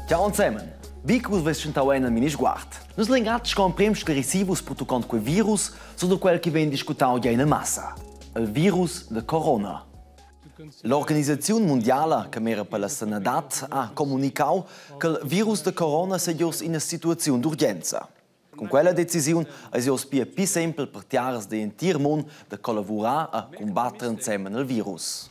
Ciao zusammen! Bicus vos sentau en al mini sguard. Nus lengats con prems clarisivus per tucont quel virus sono quel che ven discutau già in massa. Il virus de corona. L'Organizzazione Mondiale, che mira per la Sanadat, ha comunicato che il virus de corona sia in una situazione d'urgenza. Con quella decisione è più semplice per tiares de intir mondo di collaborare a combattere insieme il virus.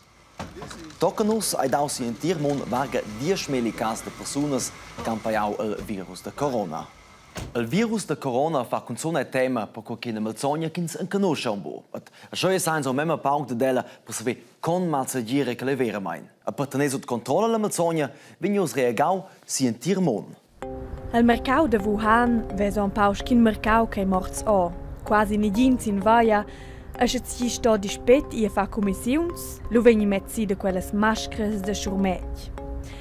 Tocca-nos ai daus intir mondo varga 10.000 casi di persone che hanno pagato il virus de corona. Il virus de corona fa consona tema per qualche malzogna che non conosciamo. Ciò è senza memme pauc della per sapere con malzagire che le vera mein. A pertenere sotto controllo alla malzogna, vignos reagau si intir mondo. Il mercato di Wuhan è un pauschin mercato che è morto. Quasi nigins in vaia, e se ci sto dispet e fa commissions, lo vegni mezzi de quelles maschere de schurmec.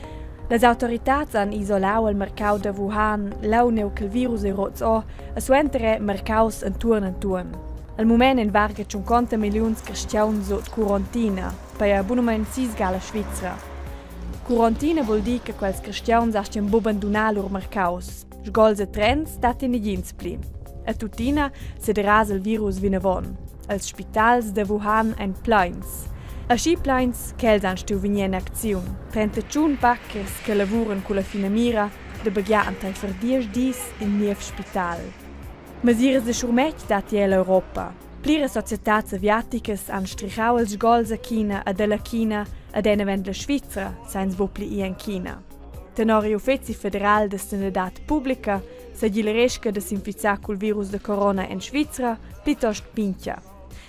Le autorità hanno isolato il mercato di Wuhan, launeu che il virus è rotto, e suentere mercaus intorno. Al momento in varga 50 milioni di cristiani sotto quarantina, per abbonamento 6 gala Svizzera. Quarantina vuol dire che quels cristiani hanno abbandonato i loro mercaus. Sgolze trends dati negins pli. A tutina se derasa il virus vinavon. Els spitals de Wuhan en plains. A schi plains che els han stu vegni in azione. 31 packers che lavuran con la fina mira de begiantai per 10 dis in niev spital. Mesires de schurmec dati l'Europa. Plire societats aviaticas han strichau els sgolze a China e della China ed enevent la Svizzera, sains vopli in China. Tenori uffizi federal de sanità pubblica se gileresca de s'infizar col virus de corona in Svizzera piuttosto pincha.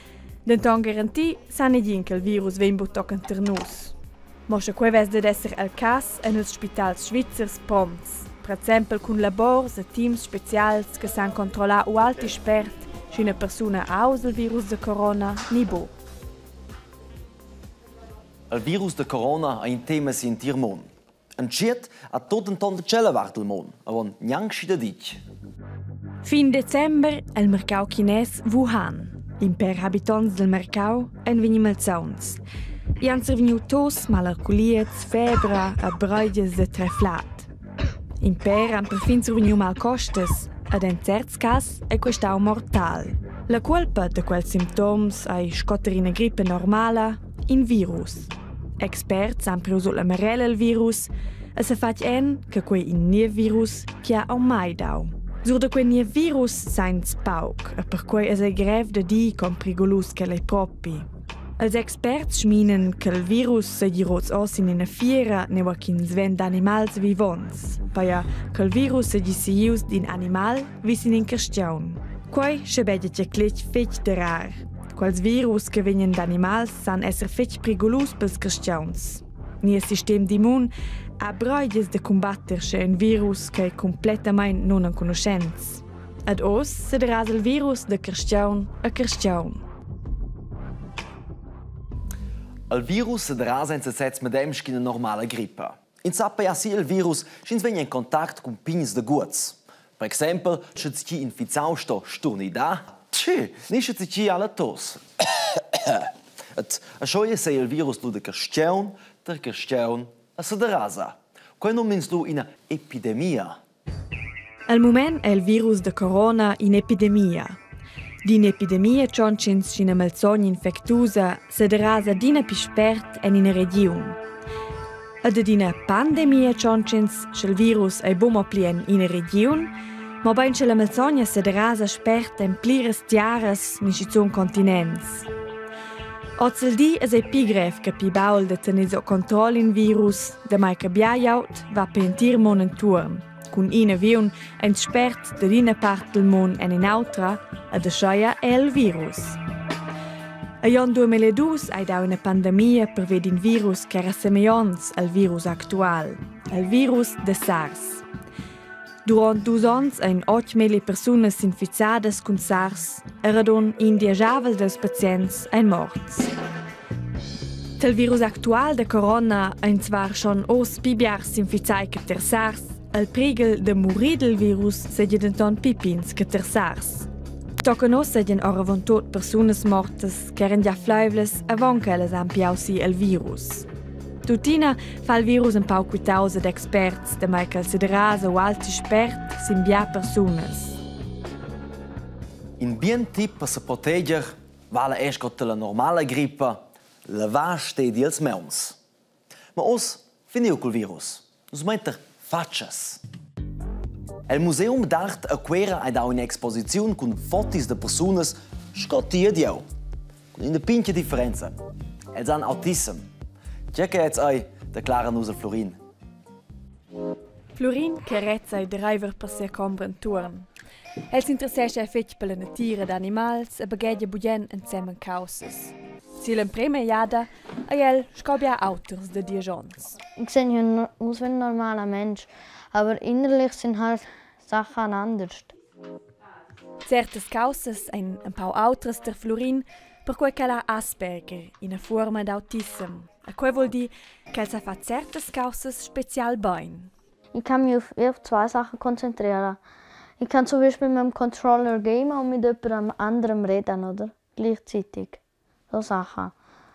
Denton garanti sa negin che il virus ven butoc inter nus. Moscia quei ves ded esser al cas en els spitals svizzers prompts, per esempio con labors e teams specials che san controlar o alti spert se una persona ha il virus de corona ni bo. Il virus de corona è un tema si intir mondo. Enciet a tot un ton de cella vart il mondo, avon niang schi da dic. Fin Dezember il mercato chines Wuhan. In per abitants del mercato en vegni malzauns. I han serviniu tos, malarculiets, febra e broides de treflat. In per han perfin serviniu malcostes, ed in certs cas è questau mortal. La colpa de quels simptoms ai scotterina grippe normala in virus. Experts han preusut la marella il virus e se fac en che quei in nie virus che ha mai dau. Sur de quei nie virus sains pauc e per quei es grev de di com prigolus che lei propi. Els experts schminen che il virus se girots os in una fiera neva kin sven d'animals vivons, paia che il virus se gisius din animal visin in cristiaun. Quei schebedje che clet fetch de rar. Quels virus che venien d'animals san esser fetch prigolus pels cristiauns. Nia sistem d'immun ha broides de combatter che un virus che è completamente non in conoscenza. Ad os se derasa il virus de cristiaun a cristiaun. Il virus se derasa in sezz medem schi una normale grippe. In sappa ja si il virus schins vegna in contact con pigns de guts. Per esempio, se ci inficau sto sturni da, ni se ci alla tos. A scioie se il virus lu de cristiaun, der cristiaun a se derasa. Quei non mins lu ina epidemia. Al moment è il virus de corona in epidemia. Din epidemia cioncins c'ina malsogna infectuosa se derasa dina pi spert en ina region. Ed dina pandemia cioncins c'il virus è bomo plien in ina region, ma ben c'è la malsogna se derasa spert en plires tiaras ni schizun continents. Ozel di es ei pi grev che pi baul de tenir so control in virus, de mai che biaiaut va pentir mon en turn, cun in avion en spert de d'ina part del mon en in autra, e de schaia è il virus. A Jan 2002 hai dau una pandemia per ved in virus che era semejons al virus actual, il virus de SARS. Durant 2 ans ein 8.000 personas infizadas con SARS e radon indiajavel dels pazients ein morts. Tel virus actual de corona ein zwar schon os pibiars infizai che ter SARS, el pregel de morir del virus sedia denton pipins che ter SARS. Tocca nos sedien ora von tot personas mortas che eren ja fleivles avon che elles han piausi el virus. Tutina fa il virus un pau quitausa d'experts, da mai che se derasa o altri esperti sin bia personas. In bien tip per se protegger vale escot la normala grippa, lavar stedi els meuns. Ma os finiu col virus. Nos metter faccias. El Museum d'Art a Quera ha dau un'exposizione con fotos de personas scottia dio. Con una pinche differenza. Els han autism. Tjecka jetzt ei, der Clara Nusa Florin. Florin carezza i driver per se combren turn. Els interessescha fetg per la natura d'animals e baghegia bugen insieme causes. Si l'empreme jada, a el scobia autors de diejons. Ich sehe ja aus wie ein normaler Mensch, aber innerlich sind halt Sachen anders. Certas causes ein pau autres der Florin per quei che ha Asperger in a forma d'autism. A quei vuol dir che sa fa certas causes spezial bein. Ich kann mich auf zwei Sachen konzentrieren. Ich kann zum Beispiel mit dem Controller gamen und mit jemandem anderem reden, oder? Gleichzeitig. So Sachen.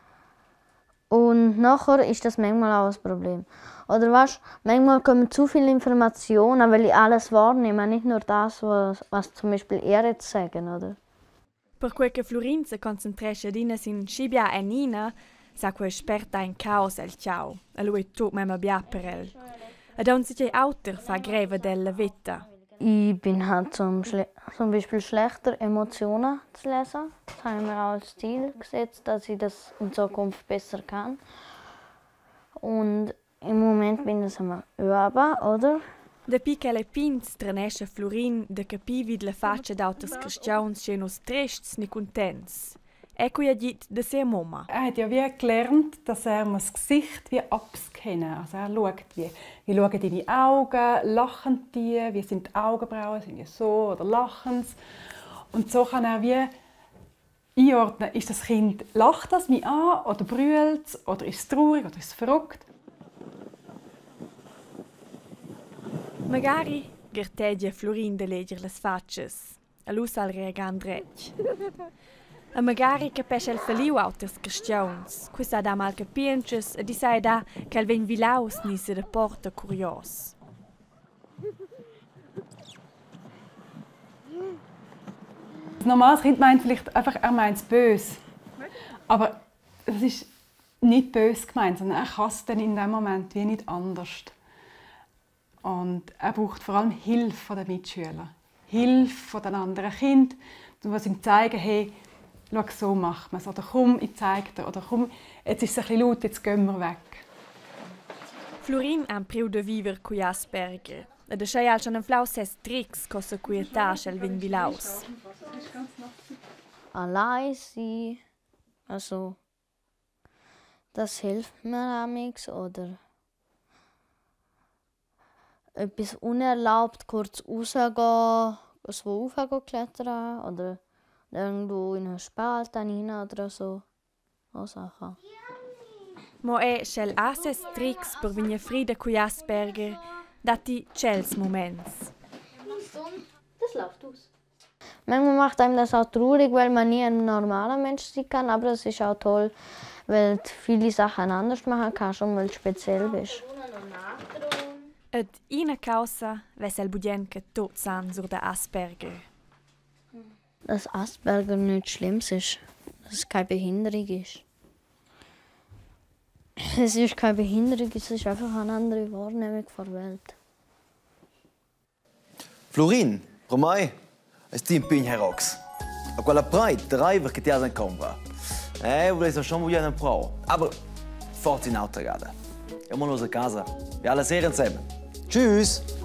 Und nachher ist das manchmal auch ein Problem. Oder weißt, manchmal kommen zu viele Informationen, weil ich alles wahrnehme, nicht nur das, was zum Beispiel er jetzt sagen, oder? Per quei che Florin se concentrescha dina sin scibia e nina, sa quei esperta in caos el ciao, a lui tut mema bia per el. Ed on sich auter fa greve della vita. Ich bin halt zum Beispiel schlechter, Emotionen zu lesen. Das habe ich mir auch als Ziel gesetzt, dass ich das in Zukunft besser kann. Und im Moment bin ich am Üben, oder? Da piccole pins trenescha Florin de capi vid la faccia d'auters cristians schenos trests ni contents. Ecco ja dit de se Mama. Er hat ja wie gelernt, dass er das Gesicht wie abscannen. Also er schaut, wie schauen deine Augen, lachen die, wie sind die Augenbrauen, sind die so oder lachen sie. Und so kann er wie einordnen, ist das Kind, lacht das mich an oder brüllt es oder ist es traurig oder ist es verrückt. Magari gertegia Florin de leger las faccias. A lus al regan dretg. A magari capesce el feliu auters cristians. Quista da mal capienches e di sai da che el ven vilaus ni se reporta curios. Ein normales Kind meint vielleicht einfach, er meint es böse. Aber es ist nicht böse gemeint, sondern er kann es dann in dem Moment wie nicht anders. Und er braucht vor allem Hilfe der Mitschüler. Hilfe von den anderen Kindern, die ihm zeigen, hey, schau, so macht man es. Oder komm, ich zeige dir. Oder komm, jetzt ist es ein bisschen laut, jetzt gehen wir weg. Florin ha un priu de viver cu Asperger. E de schei al schon en flau ses tricks cosa quietasch el vin vilaus. Allein sein, also das hilft mir amigs, oder etwas unerlaubt kurz rausgehen, so klettern oder irgendwo in einen Spalt rein oder so. So Sachen. Mo schel ha ses tricks per vinje frida cu Asperger, dati cels moments. Das läuft aus. Manchmal macht einem das auch traurig, weil man nie ein normaler Mensch sein kann, aber es ist auch toll, weil du viele Sachen anders machen kannst und weil du speziell bist. Ed ina causa ves el budien che tot san sur de Asperger. Dass Asperger nicht schlimm ist, dass es keine Behinderung ist. Es ist keine Behinderung, es ist einfach eine andere Wahrnehmung der Welt. Florin, per mai, è sti impegni herox. A quella pride, driver che ti ha in compra. Volete schon mal eine Frau. Aber fort in Auto gerade. Ja, mal los a casa. Wir alle sehen zusammen. Tschüss!